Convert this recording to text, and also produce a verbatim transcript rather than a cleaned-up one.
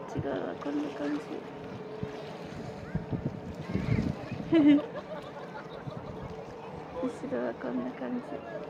ち側はこんな感じ。後ろはこんな感じ。